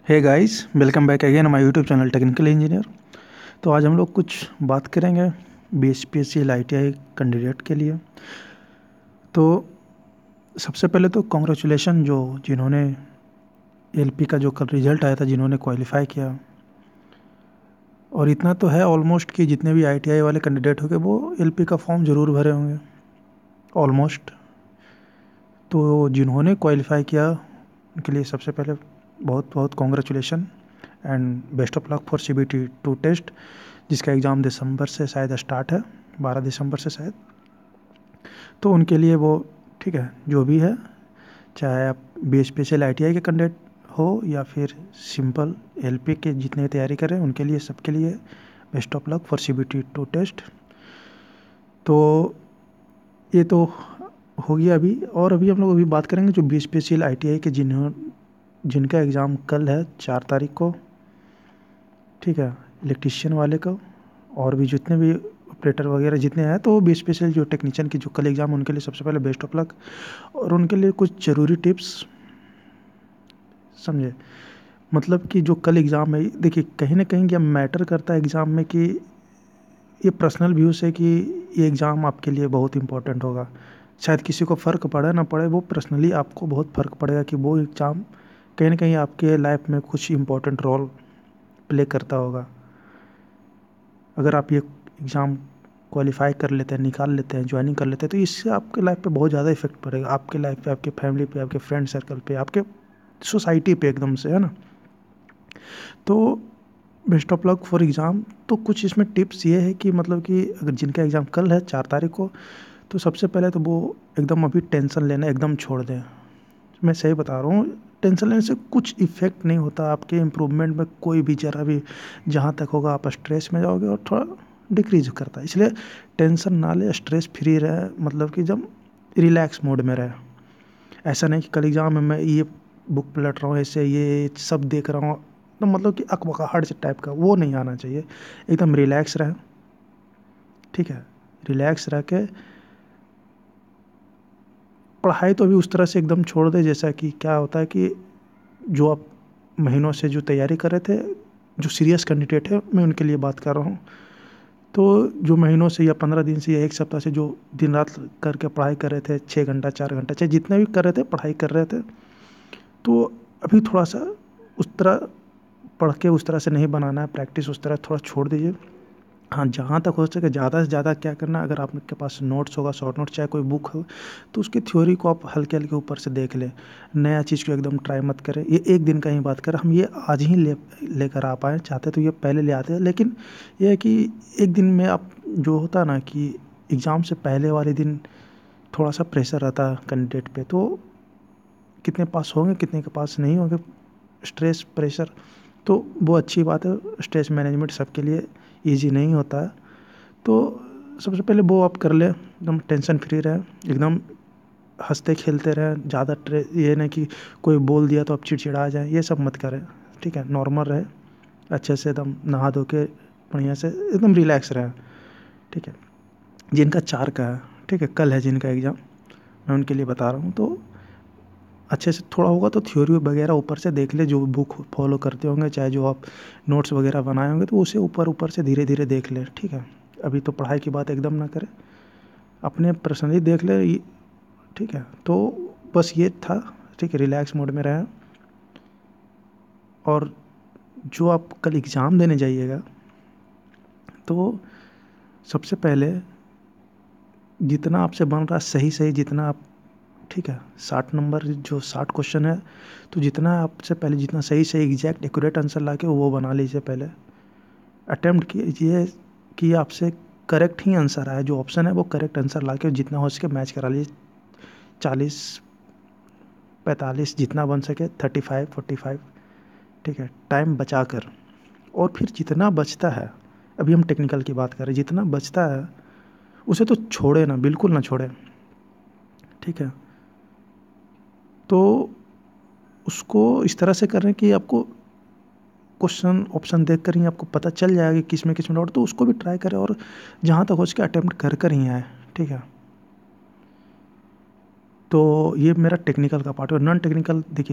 Hey guys, welcome back again my YouTube channel technical engineer. तो आज हम लोग कुछ बात करेंगे बीएचपीएससी आईटीआई कैंडिडेट के लिए। तो सबसे पहले तो कॉन्ग्रेचुलेशन जो जिन्होंने एलपी का जो कल रिज़ल्ट आया था, जिन्होंने क्वालिफाई किया। और इतना तो है ऑलमोस्ट कि जितने भी आईटीआई वाले कैंडिडेट होंगे वो एलपी का फॉर्म ज़रूर भरे होंगे ऑलमोस्ट। तो जिन्होंने क्वालिफाई किया उनके लिए सबसे पहले बहुत बहुत congratulation and best of luck for CBT 2 test, जिसका एग्ज़ाम दिसंबर से शायद स्टार्ट है, 12 दिसंबर से शायद। तो उनके लिए वो ठीक है, जो भी है, चाहे आप बीएचपीएससी आईटीआई के कैंडिडेट हो या फिर सिंपल एलपी के जितने तैयारी करें, उनके लिए सबके लिए best of luck for CBT 2 test. तो ये तो हो गया अभी। और अभी हम लोग अभी बात करेंगे जो बीएचपीएससी आईटीआई के जिनका एग्ज़ाम कल है 4 तारीख को, ठीक है, इलेक्ट्रीशियन वाले को और भी जितने भी ऑपरेटर वगैरह जितने हैं, तो बीएचपीएससी जो टेक्नीशियन की जो कल एग्ज़ाम, उनके लिए सबसे पहले बेस्ट ऑफ लक। और उनके लिए कुछ ज़रूरी टिप्स समझे, मतलब कि जो कल एग्ज़ाम है, देखिए कहीं ना कहीं क्या मैटर करता है एग्ज़ाम में कि ये पर्सनल व्यूज़ है कि ये एग्ज़ाम आपके लिए बहुत इंपॉर्टेंट होगा। शायद किसी को फ़र्क पड़े ना पड़े, वो पर्सनली आपको बहुत फ़र्क पड़ेगा कि वो एग्ज़ाम कहीं ना कहीं आपके लाइफ में कुछ इम्पोर्टेंट रोल प्ले करता होगा। अगर आप ये एग्ज़ाम क्वालिफाई कर लेते हैं, निकाल लेते हैं, ज्वाइनिंग कर लेते हैं, तो इससे आपके लाइफ पे बहुत ज़्यादा इफेक्ट पड़ेगा, आपके लाइफ पे, आपके फैमिली पे, आपके फ्रेंड सर्कल पे, आपके सोसाइटी पे एकदम से, है ना। तो best of luck for exam. तो कुछ इसमें टिप्स ये है कि मतलब कि अगर जिनका एग्ज़ाम कल है 4 तारीख को, तो सबसे पहले तो वो एकदम अभी टेंशन लेना एकदम छोड़ दें। मैं सही बता रहा हूँ, टेंशन लेने से कुछ इफ़ेक्ट नहीं होता आपके इम्प्रूवमेंट में, कोई भी ज़रा भी। जहाँ तक होगा आप स्ट्रेस में जाओगे और थोड़ा डिक्रीज करता है, इसलिए टेंशन ना ले, स्ट्रेस फ्री रहे, मतलब कि जब रिलैक्स मोड में रहे। ऐसा नहीं कि कल एग्ज़ाम में मैं ये बुक पलट रहा हूँ, ऐसे ये सब देख रहा हूँ, तो मतलब कि अकबकाहट टाइप का वो नहीं आना चाहिए। एकदम रिलैक्स रहे, ठीक है, रिलैक्स रह के पढ़ाई तो अभी उस तरह से एकदम छोड़ दे। जैसा कि क्या होता है कि जो आप महीनों से जो तैयारी कर रहे थे, जो सीरियस कैंडिडेट है, मैं उनके लिए बात कर रहा हूँ। तो जो महीनों से या 15 दिन से या 1 सप्ताह से जो दिन रात करके पढ़ाई कर रहे थे, 6 घंटा 4 घंटा चाहे जितने भी कर रहे थे, पढ़ाई कर रहे थे, तो अभी थोड़ा सा उस तरह पढ़ के उस तरह से नहीं बनाना है, प्रैक्टिस उस तरह थोड़ा छोड़ दीजिए। हाँ, जहाँ तक हो सके ज़्यादा से ज़्यादा क्या करना, अगर आपके पास नोट्स होगा, शॉर्ट नोट्स, चाहे कोई बुक हो, तो उसकी थ्योरी को आप हल्के हल्के ऊपर से देख लें। नया चीज़ को एकदम ट्राई मत करें। ये एक दिन का ही बात करें, हम ये आज ही लेकर आ पाएँ, चाहते तो ये पहले ले आते हैं, लेकिन ये है कि एक दिन में आप जो होता है ना कि एग्ज़ाम से पहले वाले दिन थोड़ा सा प्रेशर रहता है कैंडिडेट पे, तो कितने पास होंगे, कितने के पास नहीं होंगे, स्ट्रेस प्रेशर, तो वो अच्छी बात है। स्ट्रेस मैनेजमेंट सबके लिए ईजी नहीं होता है। तो सबसे पहले वो आप कर लें, एकदम टेंशन फ्री रहें, एकदम हंसते खेलते रहें। ज़्यादा ये नहीं कि कोई बोल दिया तो आप चिड़चिड़ा जाए, ये सब मत करें, ठीक है। नॉर्मल रहे, अच्छे से एकदम नहा धो के बढ़िया से एकदम रिलैक्स रहें, ठीक है। जिनका 4 का है, ठीक है, कल है जिनका एग्ज़ाम, मैं उनके लिए बता रहा हूँ। तो अच्छे से थोड़ा होगा तो थ्योरी वगैरह ऊपर से देख ले, जो बुक फॉलो करते होंगे, चाहे जो आप नोट्स वगैरह बनाए होंगे, तो उसे ऊपर ऊपर से धीरे धीरे देख ले, ठीक है। अभी तो पढ़ाई की बात एकदम ना करें, अपने पर्सनली देख ले, ठीक है। तो बस ये था, ठीक है, रिलैक्स मोड में रहें। और जो आप कल एग्ज़ाम देने जाइएगा, तो सबसे पहले जितना आपसे बन रहा सही सही, जितना आप, ठीक है, 60 नंबर जो 60 क्वेश्चन है, तो जितना आपसे पहले जितना सही सही एग्जैक्ट एक्यूरेट आंसर ला के वो बना लीजिए। पहले अटेम्प्ट कीजिए कि आपसे करेक्ट ही आंसर आए, जो ऑप्शन है वो करेक्ट आंसर ला के जितना हो सके मैच करा लीजिए। 40 45 जितना बन सके, 35 45, ठीक है, टाइम बचा कर। और फिर जितना बचता है, अभी हम टेक्निकल की बात करें, जितना बचता है उसे तो छोड़े ना, बिल्कुल ना छोड़े, ठीक है। तो उसको इस तरह से करें कि आपको क्वेश्चन ऑप्शन देख कर ही आपको पता चल जाएगा कि किस में डाउट, तो उसको भी ट्राई करें और जहाँ तक हो सके अटेम्प्ट कर कर ही आए, ठीक है। तो ये मेरा टेक्निकल का पार्ट है। नॉन टेक्निकल देखिए,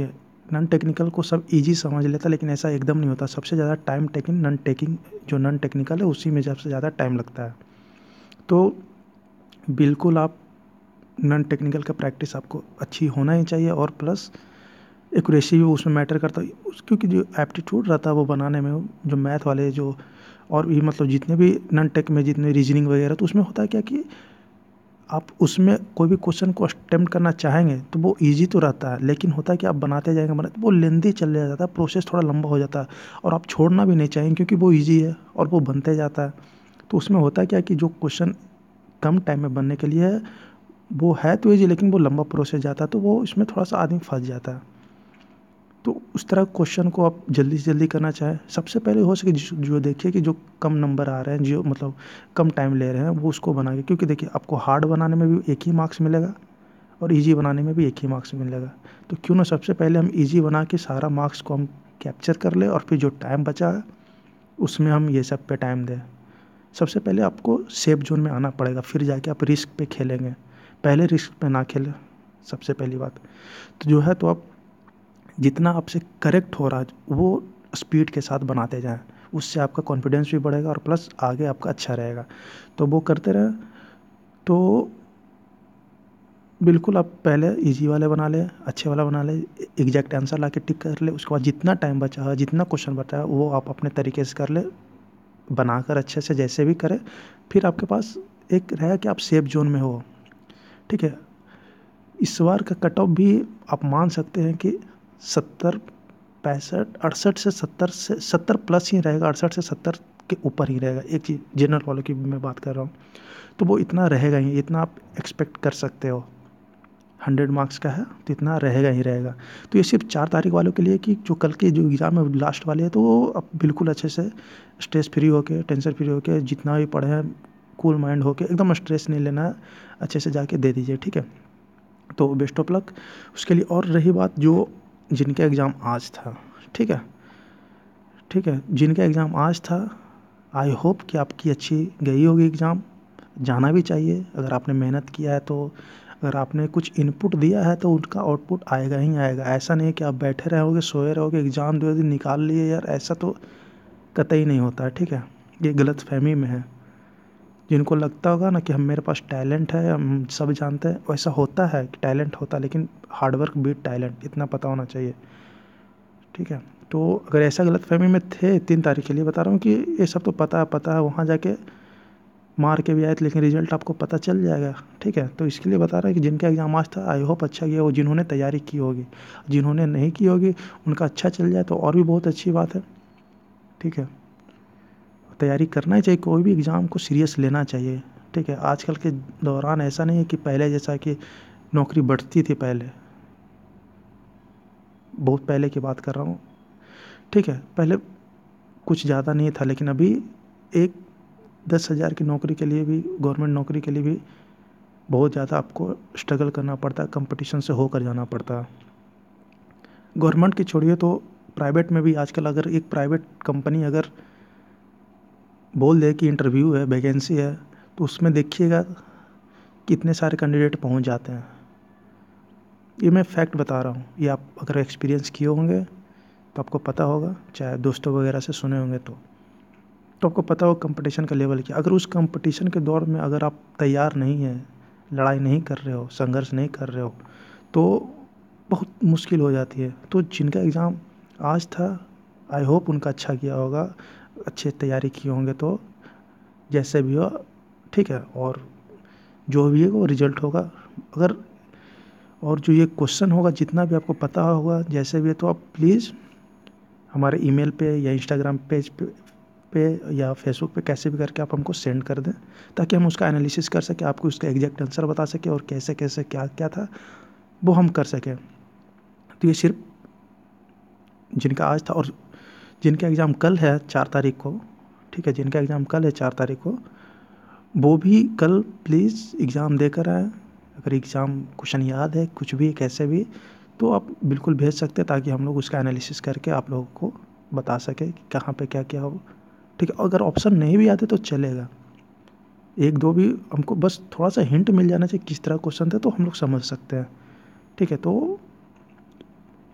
नॉन टेक्निकल को सब इजी समझ लेता, लेकिन ऐसा एकदम नहीं होता। सबसे ज़्यादा टाइम टेकिंग जो नॉन टेक्निकल है उसी में सबसे ज़्यादा टाइम लगता है। तो बिल्कुल आप नॉन टेक्निकल का प्रैक्टिस आपको अच्छी होना ही चाहिए, और प्लस एक्यूरेसी भी उसमें मैटर करता है क्योंकि जो एप्टीट्यूड रहता है वो बनाने में, जो मैथ वाले जो और भी मतलब जितने भी नॉन टेक में जितने रीजनिंग वगैरह, तो उसमें होता है क्या कि आप उसमें कोई भी क्वेश्चन को अटेम्प्ट करना चाहेंगे तो वो इजी तो रहता है, लेकिन होता है कि आप बनाते जाएंगे वो लेंदी चल जाता है, प्रोसेस थोड़ा लंबा हो जाता है, और आप छोड़ना भी नहीं चाहेंगे क्योंकि वो इजी है और वो बनते जाता है। तो उसमें होता है क्या कि जो क्वेश्चन कम टाइम में बनने के लिए है वो है तो ईजी, लेकिन वो लंबा प्रोसेस जाता है, तो वो इसमें थोड़ा सा आदमी फंस जाता है। तो उस तरह क्वेश्चन को आप जल्दी से जल्दी करना चाहें, सबसे पहले हो सके जो देखिए कि जो कम नंबर आ रहे हैं, जो मतलब कम टाइम ले रहे हैं, वो उसको बना के, क्योंकि देखिए आपको हार्ड बनाने में भी एक ही मार्क्स मिलेगा और इजी बनाने में भी एक ही मार्क्स मिलेगा। तो क्यों ना सबसे पहले हम इजी बना के सारा मार्क्स को हम कैप्चर कर ले, और फिर जो टाइम बचा है उसमें हम ये सब पे टाइम दें। सबसे पहले आपको सेफ जोन में आना पड़ेगा, फिर जाके आप रिस्क पे खेलेंगे, पहले रिस्क पे ना खेलें, सबसे पहली बात। तो जो है तो आप जितना आपसे करेक्ट हो रहा है वो स्पीड के साथ बनाते जाएं, उससे आपका कॉन्फिडेंस भी बढ़ेगा और प्लस आगे आपका अच्छा रहेगा। तो वो करते रहें। तो बिल्कुल आप पहले इजी वाले बना लें, अच्छे वाला बना लें, एग्जैक्ट आंसर ला के टिक कर ले, उसके बाद जितना टाइम बचा है, जितना क्वेश्चन बचा है वो आप अपने तरीके से कर ले, बनाकर अच्छे से जैसे भी करें। फिर आपके पास एक रहेगा कि आप सेफ जोन में हो। ठीक है, इस बार का कट ऑफ भी आप मान सकते हैं कि 70 65 68 से 70 प्लस ही रहेगा, 68 से 70 के ऊपर ही रहेगा। एक चीज़ जनरल वालों की मैं बात कर रहा हूँ, तो वो इतना रहेगा ही, इतना आप एक्सपेक्ट कर सकते हो। 100 मार्क्स का है तो इतना रहेगा ही रहेगा। तो ये सिर्फ 4 तारीख वालों के लिए कि जो कल के जो एग्ज़ाम है लास्ट वाले है, तो वो आप बिल्कुल अच्छे से स्ट्रेस फ्री होके, टेंशन फ्री होके, जितना भी पढ़े हैं कूल माइंड होके, एकदम स्ट्रेस नहीं लेना है, अच्छे से जाके दे दीजिए। ठीक है, तो बेस्ट ऑफ लक उसके लिए। और रही बात जो जिनका एग्ज़ाम आज था, ठीक है, ठीक है, जिनका एग्ज़ाम आज था, आई होप कि आपकी अच्छी गई होगी एग्ज़ाम। जाना भी चाहिए, अगर आपने मेहनत किया है तो, अगर आपने कुछ इनपुट दिया है तो उनका आउटपुट आएगा ही आएगा। ऐसा नहीं है कि आप बैठे रहोगे, सोए रहोगे, एग्ज़ाम 2 दिन निकाल लिए यार, ऐसा तो कतई नहीं होता है। ठीक है, ये गलतफहमी में है। जिनको लगता होगा ना कि हम मेरे पास टैलेंट है, हम सब जानते हैं, वैसा होता है कि टैलेंट होता है, लेकिन हार्डवर्क बीट टैलेंट, इतना पता होना चाहिए। ठीक है, तो अगर ऐसा गलतफहमी में थे, 3 तारीख के लिए बता रहा हूँ कि ये सब तो पता है, वहाँ जाके मार के भी आए थे, लेकिन रिजल्ट आपको पता चल जाएगा। ठीक है, तो इसके लिए बता रहा है कि जिनका एग्ज़ाम आज था, आई होप अच्छा गया हो, जिन्होंने तैयारी की होगी। जिन्होंने नहीं की होगी उनका अच्छा चल जाए तो और भी बहुत अच्छी बात है। ठीक है, तैयारी करना ही चाहिए, कोई भी एग्ज़ाम को सीरियस लेना चाहिए। ठीक है, आजकल के दौरान ऐसा नहीं है कि पहले जैसा कि नौकरी बढ़ती थी पहले, बहुत पहले की बात कर रहा हूँ। ठीक है, पहले कुछ ज़्यादा नहीं था, लेकिन अभी एक 10,000 की नौकरी के लिए भी, गवर्नमेंट नौकरी के लिए भी बहुत ज़्यादा आपको स्ट्रगल करना पड़ता है, कंपटीशन से होकर जाना पड़ता है। गवर्नमेंट की छोड़िए तो प्राइवेट में भी आजकल अगर एक प्राइवेट कंपनी अगर बोल दे कि इंटरव्यू है, वैकेंसी है, तो उसमें देखिएगा कितने सारे कैंडिडेट पहुंच जाते हैं। ये मैं फैक्ट बता रहा हूँ, ये आप अगर एक्सपीरियंस किए होंगे तो आपको पता होगा, चाहे दोस्तों वगैरह से सुने होंगे तो आपको पता होगा कंपटीशन का लेवल क्या। अगर उस कंपटीशन के दौर में अगर आप तैयार नहीं हैं, लड़ाई नहीं कर रहे हो, संघर्ष नहीं कर रहे हो, तो बहुत मुश्किल हो जाती है। तो जिनका एग्ज़ाम आज था, आई होप उनका अच्छा किया होगा, अच्छे तैयारी किए होंगे, तो जैसे भी हो ठीक है, और जो भी है वो रिजल्ट होगा। अगर और जो ये क्वेश्चन होगा जितना भी आपको पता होगा जैसे भी है, तो आप प्लीज़ हमारे ईमेल पे या इंस्टाग्राम पेज पे या फेसबुक पे कैसे भी करके आप हमको सेंड कर दें, ताकि हम उसका एनालिसिस कर सकें, आपको उसका एग्जैक्ट आंसर बता सकें और कैसे कैसे क्या क्या था वो हम कर सकें। तो ये सिर्फ जिनका आज था, और जिनका एग्ज़ाम कल है 4 तारीख को, ठीक है, जिनका एग्ज़ाम कल है 4 तारीख को, वो भी कल प्लीज़ एग्ज़ाम देकर आए। अगर एग्ज़ाम क्वेश्चन याद है कुछ भी कैसे भी, तो आप बिल्कुल भेज सकते हैं, ताकि हम लोग उसका एनालिसिस करके आप लोगों को बता सकें कि कहाँ पे क्या क्या हो। ठीक है, अगर ऑप्शन नहीं भी आते तो चलेगा, एक दो भी हमको बस थोड़ा सा हिंट मिल जाना चाहिए किस तरह क्वेश्चन थे, तो हम लोग समझ सकते हैं। ठीक है, तो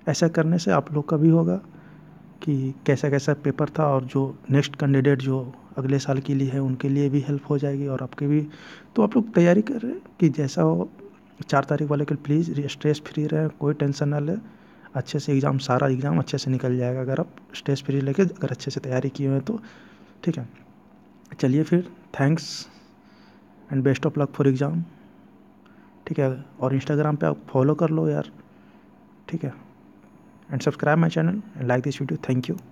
ऐसा करने से आप लोग का भी होगा कि कैसा कैसा पेपर था, और जो नेक्स्ट कैंडिडेट जो अगले साल के लिए है उनके लिए भी हेल्प हो जाएगी और आपके भी। तो आप लोग तैयारी कर रहे हैं कि जैसा हो 4 तारीख वाले के प्लीज़ स्ट्रेस फ्री रहें, कोई टेंशन ना लें। अच्छे से एग्ज़ाम, सारा एग्ज़ाम अच्छे से निकल जाएगा अगर आप स्ट्रेस फ्री लेके अगर अच्छे से तैयारी किए हुए हैं तो। ठीक है, चलिए फिर, thanks and best of luck for exam. ठीक है, और इंस्टाग्राम पे आप फॉलो कर लो यार। ठीक है, and subscribe my channel and like this video. Thank you.